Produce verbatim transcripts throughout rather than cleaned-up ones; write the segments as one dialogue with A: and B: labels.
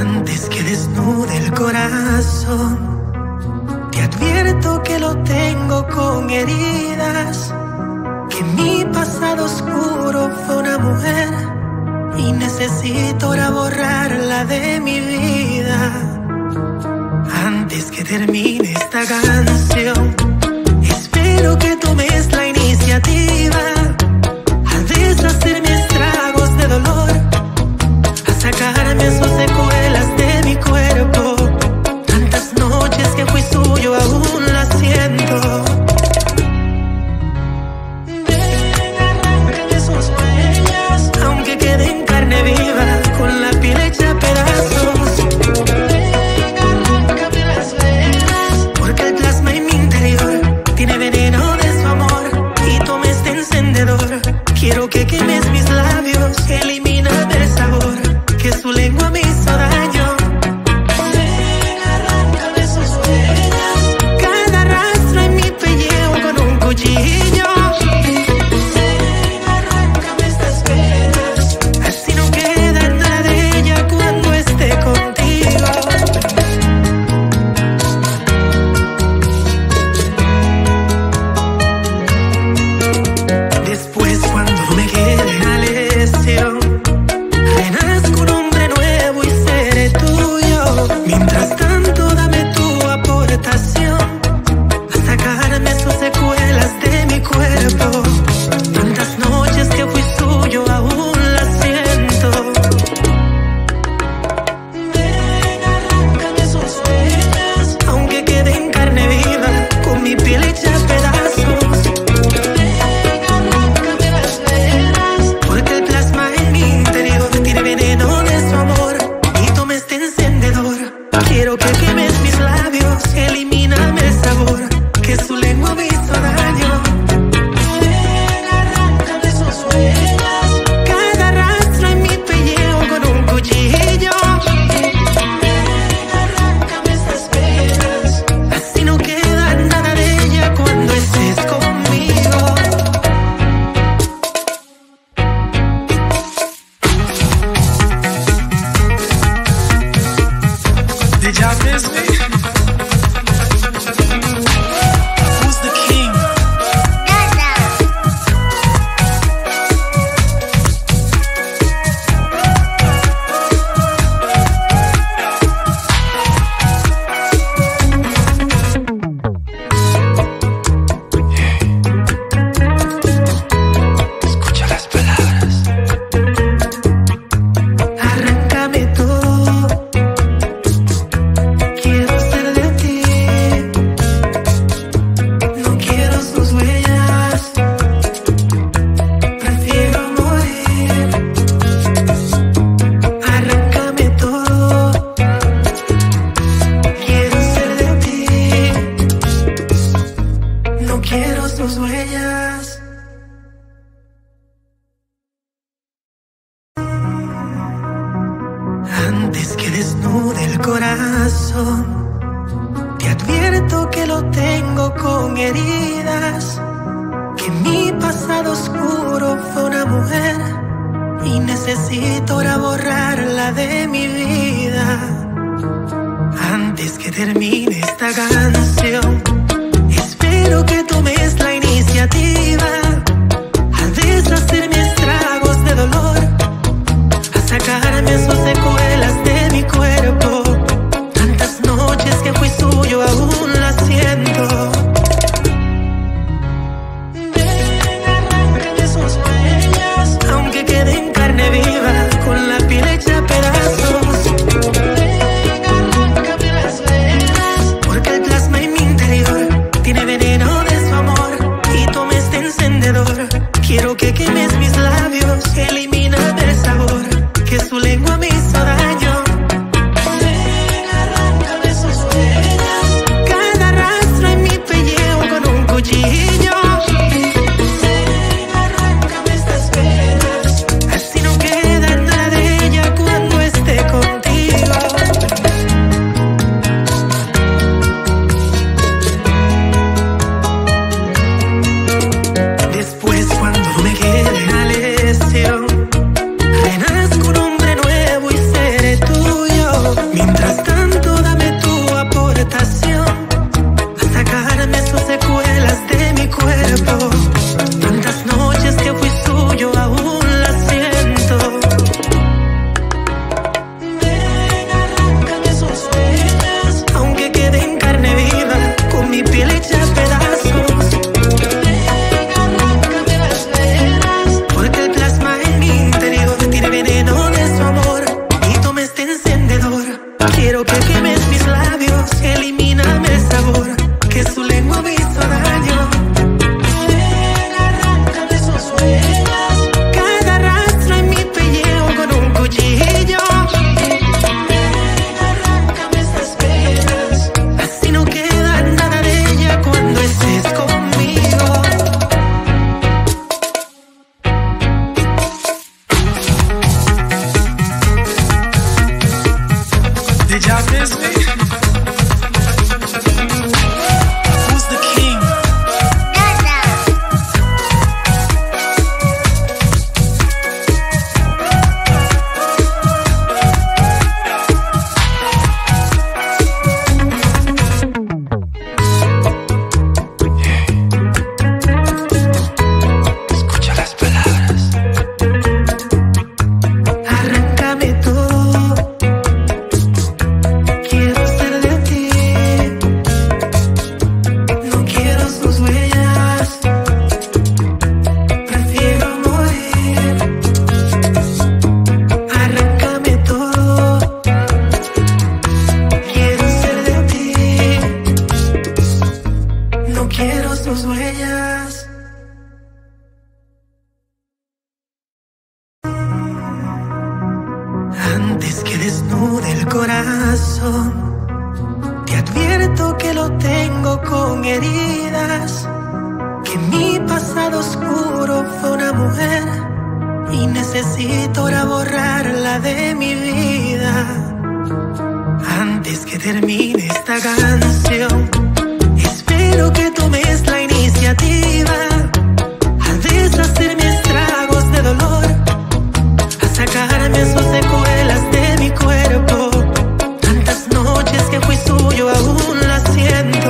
A: Antes que desnude el corazón, te advierto que lo tengo con heridas, que mi pasado oscuro fue una mujer y necesito ahora borrarla de mi vida. Antes que termine esta canción, espero que tomes la iniciativa a deshacerme estragos de dolor, a sacarme sus secuelas de mi cuerpo. Tantas noches que fui suyo aún las siento. Ven, arráncame sus huellas, aunque quede en carne viva, con la piel hecha a pedazos. Ven, arráncame las venas, porque el plasma en mi interior tiene veneno de su amor y toma este encendedor. Quiero que quemes mis labios, elimíname el sabor que su lengua me hizo daño. Ven, arráncame sus huellas, cada rastro en mi pellejo con un cuchillo. Ven, arráncame estas venas, así no queda nada de ella cuando esté contigo. Después, cuando me quede la lesión, renazco un hombre nuevo y seré tuyo. Mientras tanto, dame tu aportación a sacarme sus secuelas de mi cuerpo. Tantas noches que fui suyo aún las siento. Ven, arráncame sus huellas, aunque quede en carne viva, con mi piel hecha a pedazos. Ven, arráncame las venas, porque el plasma en mi interior tiene veneno de su amor y toma este encendedor. Quiero que quemes mis labios, elimíname el sabor que su lengua me hizo daño. Ven, arráncame sus huellas, cada rastro en mi pellejo con un cuchillo. Ven, arráncame estas venas, así no queda nada de ella cuando estés conmigo.
B: Did y'all miss me? Who's the king? Escucha las palabras.
A: Arráncame todo, quiero ser de ti. No quiero sus huellas, prefiero morir. Arráncame todo, quiero ser de ti. No quiero sus huellas. Antes que desnude el corazón, te advierto que lo tengo con heridas, que mi pasado oscuro fue una mujer y necesito ahora borrarla de mi vida. Antes que termine esta canción, espero que tomes la iniciativa a deshacerme estragos de dolor, a sacarme sus secuelas de mi cuerpo. Tantas noches que fui suyo aún las siento. Ven, arráncame sus huellas, aunque quede en carne viva, con la piel hecha a pedazos. Ven, arráncame las venas, porque el plasma en mi interior tiene veneno de su amor y toma este encendedor. Quiero que quemes mis labios, elimíname el sabor que su lengua me hizo
B: miss me? Who's the king?
A: Antes que desnude el corazón, te advierto que lo tengo con heridas, que mi pasado oscuro fue una mujer y necesito ahora borrarla de mi vida. Antes que termine esta canción, espero que tomes la iniciativa a deshacerme estragos de dolor, a sacarme sus secuelas de mi cuerpo. Tantas noches que fui suyo aún las siento.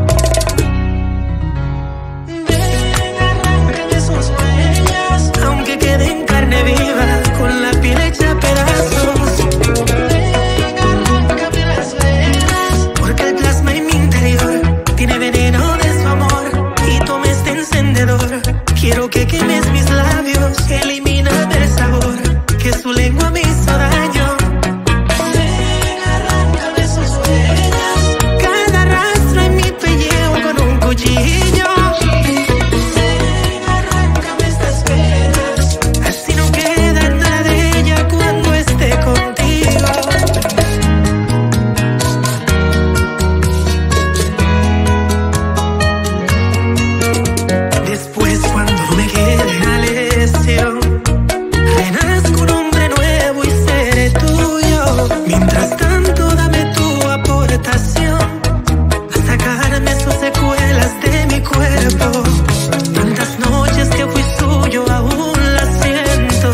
A: Ven, arráncame sus huellas, aunque quede en carne viva, con la piel hecha pedazos. Ven, arráncame las venas, porque el plasma en mi interior tiene veneno de su amor. Y toma este encendedor, quiero que quemes mis labios, elimíname el sabor que su lengua me hizo daño. Ven, arráncame sus huellas, cada rastro en mi pellejo con un cuchillo. Ven, arráncame estas penas, así no queda nada de ella cuando esté contigo. Después, cuando me quede la lesión, renazco un hombre nuevo y seré tuyo. Mientras tanto, dame tu aportación a sacarme sus secuelas de mi cuerpo. Tantas noches que fui suyo aún las siento.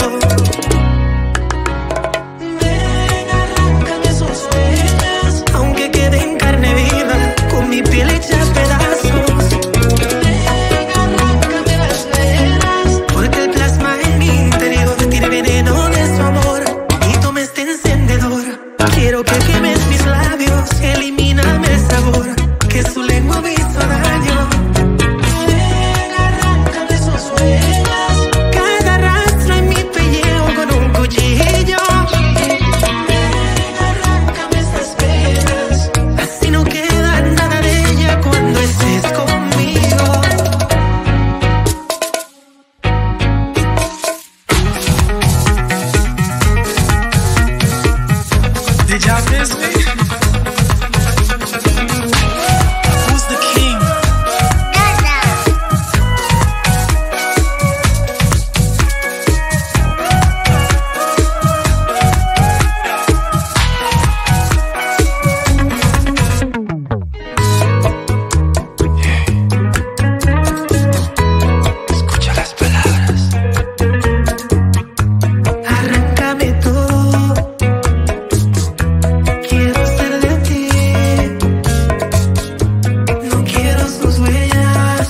A: Ven, arráncame sus venas, aunque quede en carne viva, con mi piel hecha pedazos. Ven, arráncame las venas, porque el plasma en mi interior tiene veneno de su amor. Y toma este encendedor, quiero que quemes mis labios, elimíname el sabor que su lengua me hizo daño. Ven, arráncame sus huellas, cada rastro en mi pellejo con un cuchillo. Ven, arráncame estas penas, así no queda nada de ella cuando estés conmigo.
B: Did y'all miss me? Who's the king? Escucha las palabras.
A: Arráncame todo, quiero ser de ti. No quiero sus huellas,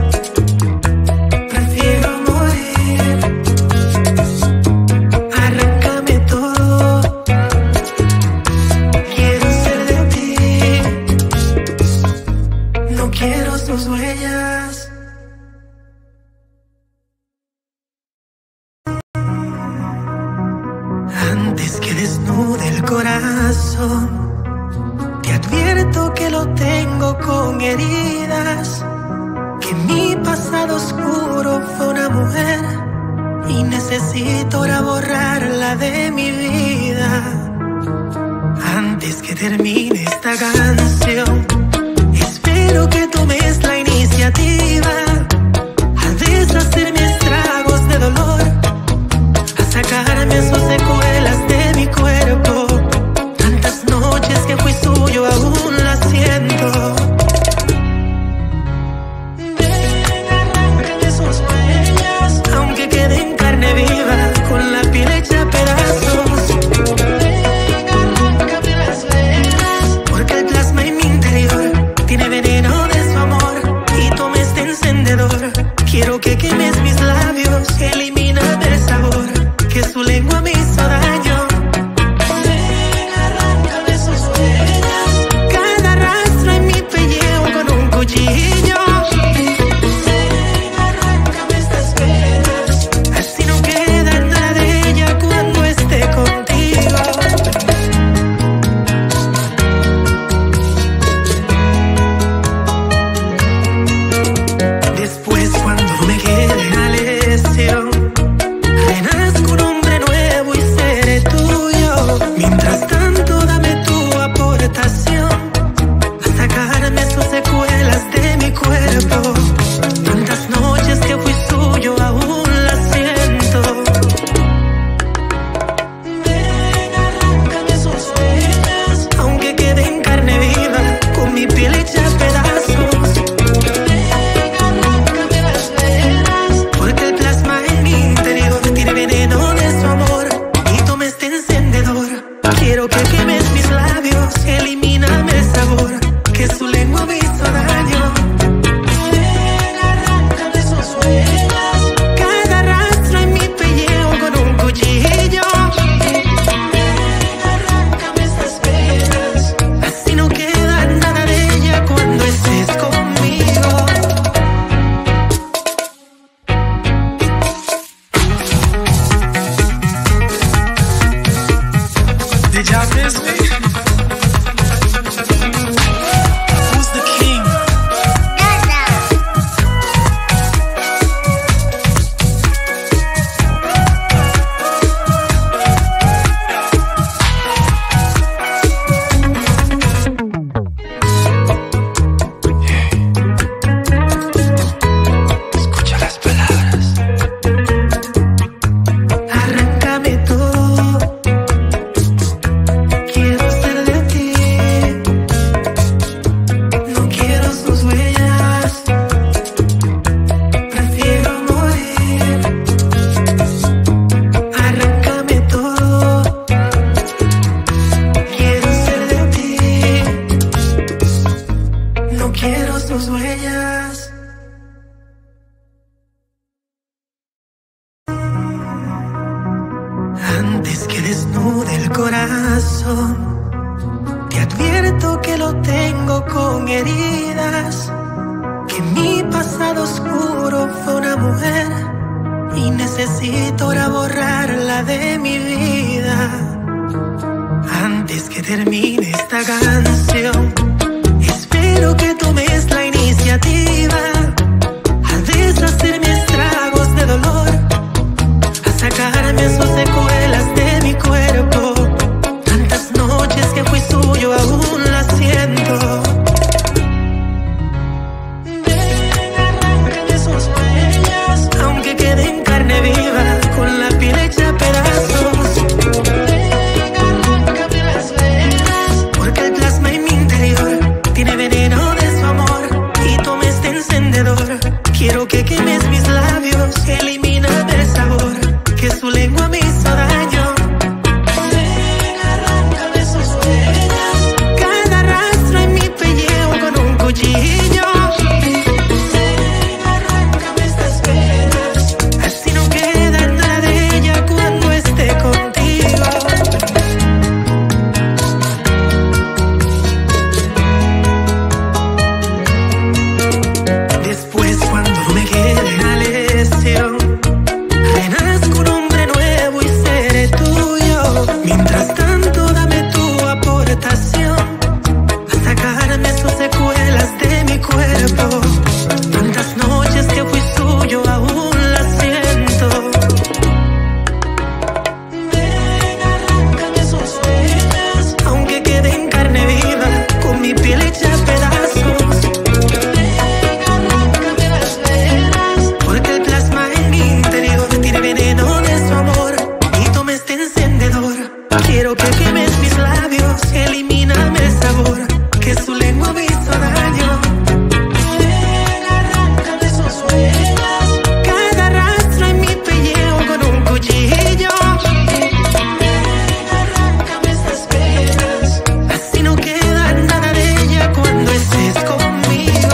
A: prefiero morir. Arráncame todo, quiero ser de ti. No quiero sus huellas. Antes que desnude el corazón, te advierto que lo tengo con heridas, que mi pasado oscuro fue una mujer y necesito ahora borrarla de mi vida. Antes que termine esta canción, espero que tomes la iniciativa a deshacerme estragos de dolor, a sacarme sus secuelas de mi cuerpo. Tantas noches que fui Quiero que quemes mis labios, elimíname el sabor que su lengua me hizo daño. Ven, arráncame sus huellas, cada rastro en mi pellejo con un cuchillo. Ven, arráncame esas penas, así no queda nada de ella cuando estés conmigo.
B: Did y'all miss me? Who's the king? Escucha las palabras.
A: Arráncame todo, quiero ser de ti. No quiero sus huellas, prefiero morir. Arráncame todo, quiero ser de ti. No quiero sus huellas. Antes que desnude el corazón, te advierto que lo tengo con heridas, que mi pasado oscuro fue una mujer y necesito ahora borrarla de mi vida. Antes que termine esta canción, espero que tomes la iniciativa a deshacer mis estragos de dolor, a sacarme sus secuelas de mi cuerpo. Tantas noches que fui suyo aún las siento. Ven, arráncame sus huellas, aunque quede en carne viva, con la piel hecha a pedazos. Ven, arráncame las venas, porque el plasma en mi interior tiene veneno de su amor. Y toma este encendedor, quiero que quemes mis labios, elimíname el sabor que su lengua me hizo daño. Ven, arráncame sus huellas, cada rastro en mi pellejo con un cuchillo. Ven, arráncame estas penas, así no queda nada de ella cuando esté contigo. Después, cuando me quede la lesión, renazco un hombre nuevo y seré tuyo. Mientras tanto, dame tu aportación a sacarme sus secuelas de mi cuerpo. Tantas noches que fui suyo aún las siento. Ven, arráncame sus huellas, aunque quede en carne viva, con mi piel hecha a pedazos. Ven, arráncame las venas, porque el plasma en mi interior tiene veneno de su amor. Y toma este encendedor, quiero que quemes mis labios, elimíname el sabor que su lengua me hizo daño. Ven, arráncame sus huellas, cada rastro en mi pellejo con un cuchillo. Ven, arráncame estas penas, así no queda nada de ella cuando estés conmigo.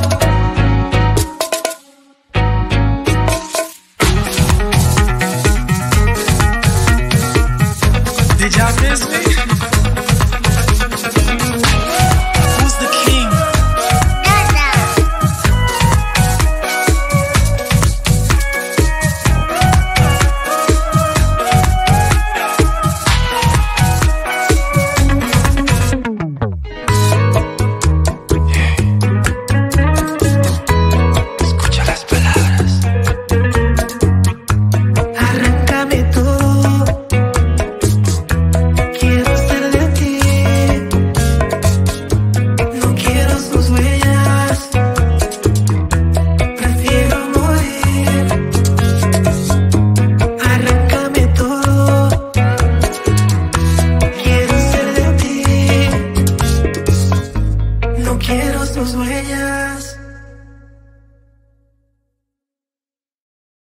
B: Did y'all miss me? Who's the king? Escucha las palabras.
A: Arráncame todo, quiero ser de ti. No quiero sus huellas, prefiero morir. Arráncame todo, quiero ser de ti. No quiero sus huellas.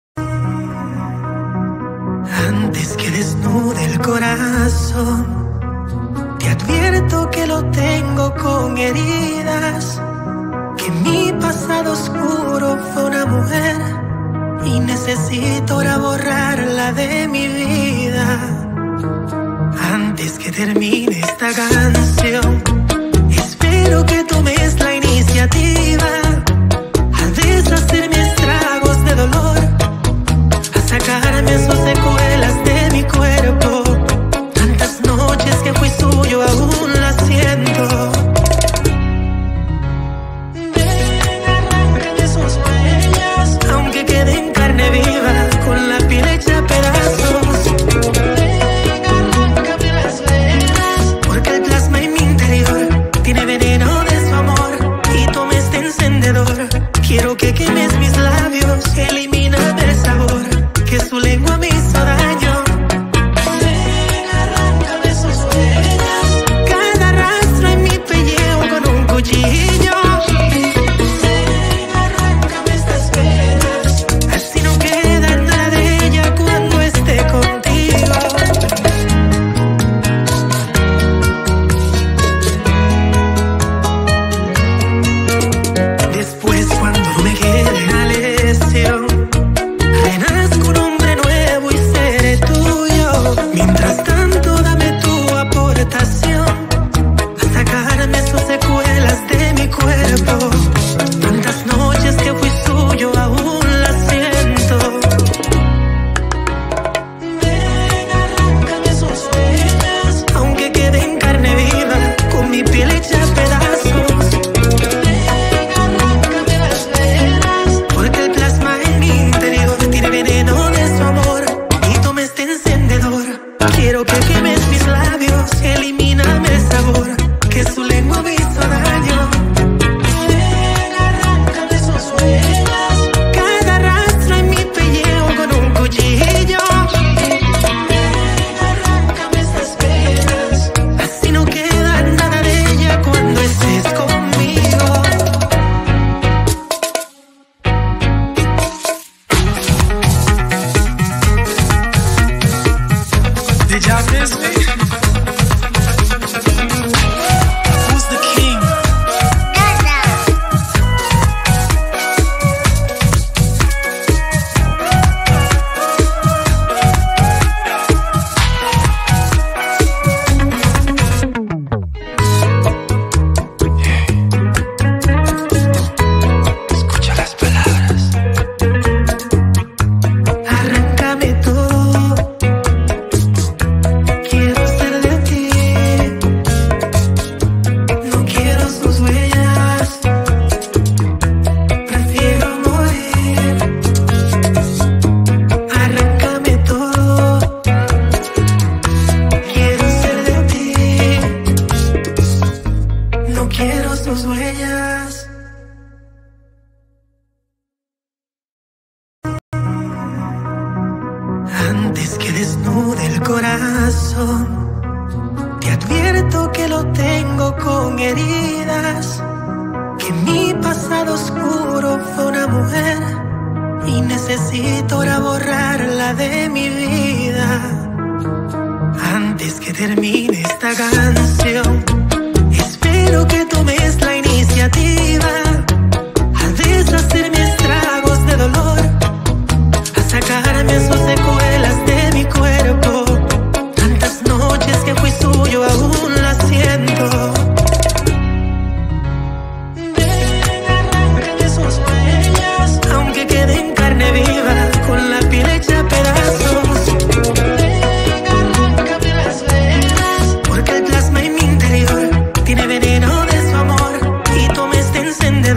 A: Antes que desnude el corazón, advierto que lo tengo con heridas, que mi pasado oscuro fue una mujer y necesito ahora borrarla de mi vida. Antes que termine esta canción, espero que tomes la iniciativa a deshacerme estragos de dolor, a sacarme sus secuelas de mi cuerpo. Tantas noches que fui suyo aún las siento. Ven, arráncame sus huellas, aunque quede en carne viva, con la piel hecha a pedazos. Ven, arráncame las venas, porque el plasma en mi interior tiene veneno de su amor y toma este encendedor. Quiero que quemes mis labios, elimíname el sabor que su lengua me hizo daño. Ven, arráncame sus huellas, cada rastro en mi pellejo con un cuchillo. Ven, arráncame estas penas, así no queda nada de ella cuando esté contigo. Después, cuando me quede la lesión, renazco un hombre nuevo y seré tuyo. Mientras tanto, dame tu aportación a sacarme sus secuelas de mi cuerpo. Tantas noches que fui suyo aún las siento. Ven, arráncame sus huellas, aunque quede en carne viva, con mi piel hecha a pedazos. Ven, arráncame las venas, porque el plasma en mi interior tiene veneno de su amor y toma este encendedor. Quiero que quemes mis labios, elimíname el sabor que su lengua me hizo daño. Ven, arráncame sus huellas, cada rastro en mi pellejo con un cuchillo. Ven, arráncame estas penas, así no queda nada de ella cuando estés conmigo.
B: Did y'all miss me? Who's the king? Escucha las palabras.
A: Arráncame todo, quiero ser de ti. No quiero sus huellas, prefiero morir. Arráncame todo, quiero ser de ti. No quiero sus huellas. Antes que desnude el corazón, te advierto que lo tengo con heridas, que mi pasado oscuro fue una mujer y necesito ahora borrarla de mi vida. Antes que termine esta canción, espero que tomes la iniciativa a deshacerme estragos de dolor, a sacarme sus secuelas de mi cuerpo. Tantas noches que fui suyo aún las siento. Ven, arráncame sus huellas, aunque quede en carne viva, con la piel hecha a pedazos. Ven, arráncame las venas, porque el plasma en mi interior tiene veneno de su amor y toma este encendedor.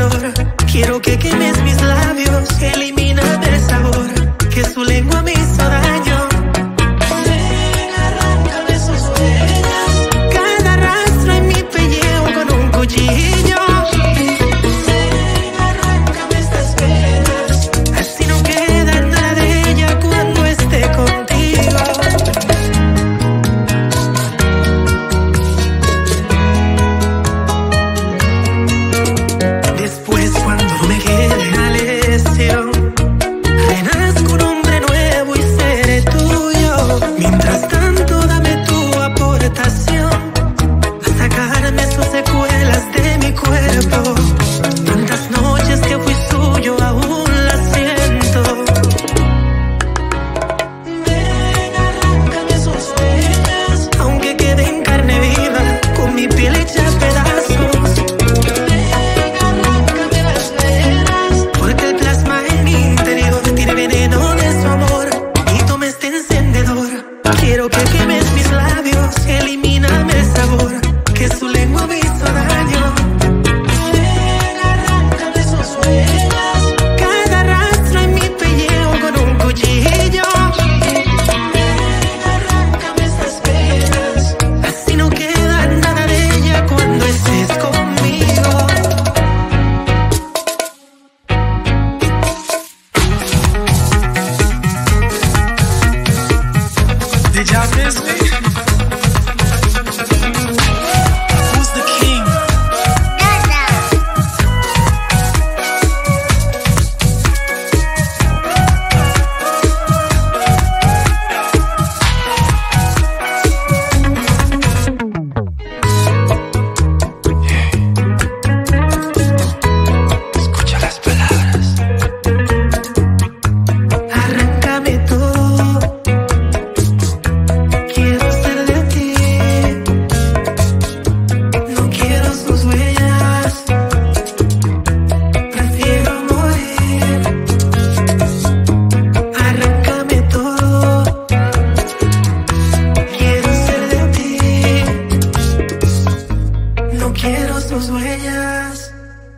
A: sus huellas.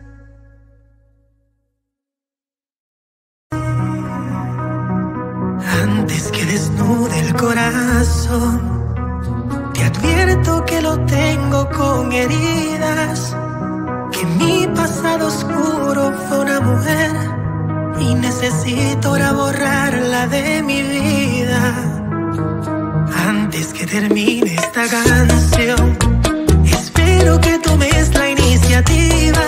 A: Antes que desnude el corazón, te advierto que lo tengo con heridas, que mi pasado oscuro fue una mujer y necesito ahora borrarla de mi vida. Antes que termine esta canción, espero que tomes la iniciativa.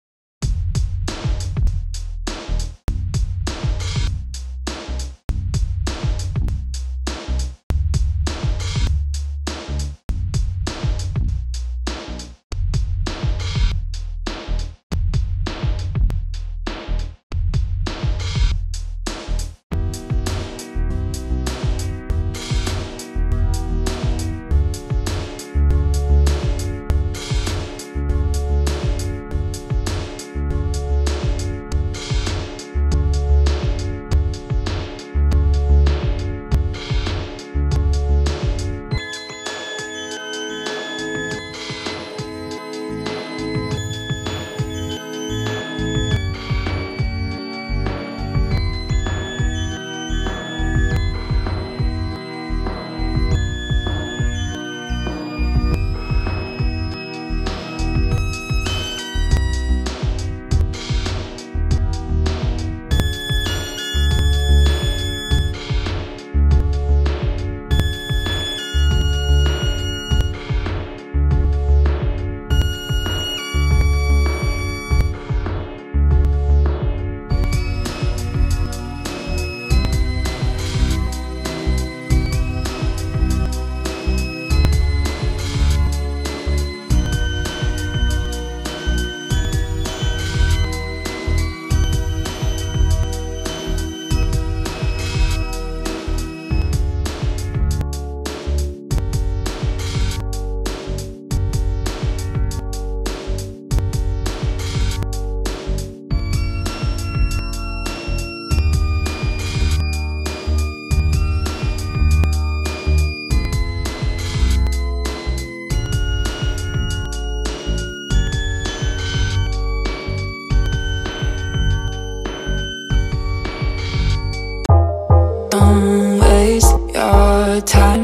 C: Don't waste your time.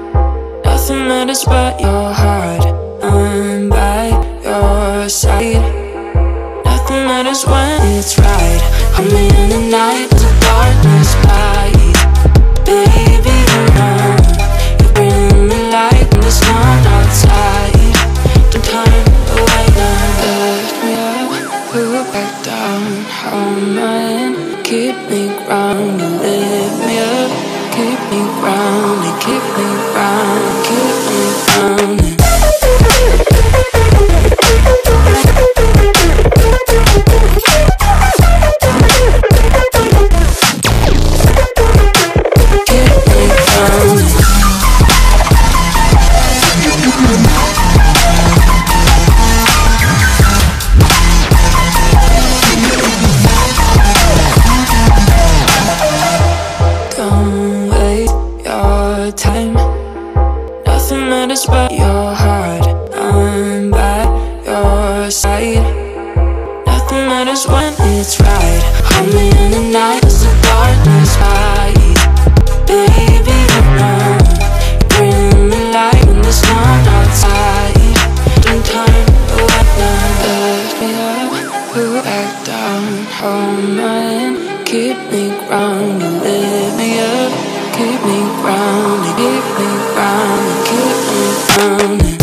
C: Nothing matters but your heart. I'm by your side. Nothing matters when it's right. I'm in the night, the darkness light. Baby, you know you bring me light when the sun outside. Don't turn away now. Lift me up, put back down. Hold my hand, keep me grounded. Lift me up, keep me grounded. Keep me grounded, keep me grounded. Don't waste your time. Nothing matters but your heart. I'm by your side. Nothing matters when it's right. I'm in the night, it's the darkness light. Baby, you know you bring me light when there's none outside. Don't turn away now. Lift me up, put back down. Hold my hand, keep me grounded. Lift me up, keep me grounded. Keep me grounded, keep me grounded.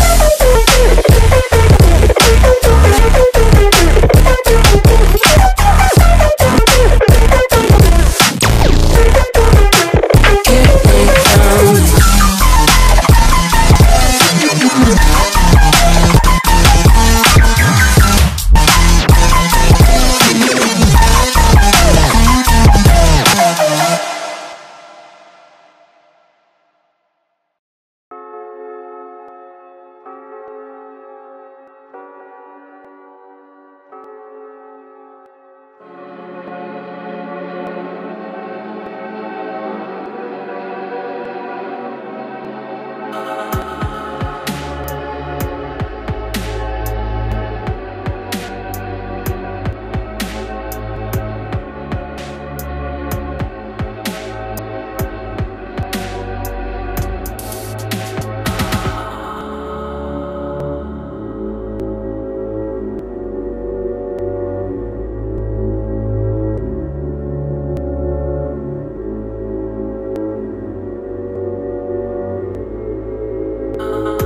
C: uh, uh.